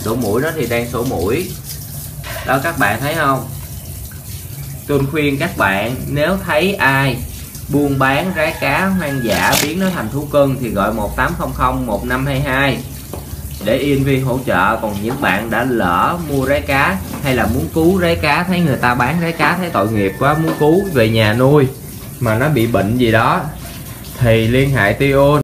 sổ mũi nó thì đang sổ mũi. Đó các bạn thấy không? Tôi khuyên các bạn nếu thấy ai buôn bán rái cá hoang dã biến nó thành thú cưng thì gọi 1800 1522 để INV hỗ trợ. Còn những bạn đã lỡ mua rái cá hay là muốn cứu rái cá, thấy người ta bán rái cá thấy tội nghiệp quá muốn cứu về nhà nuôi mà nó bị bệnh gì đó thì liên hệ Tio.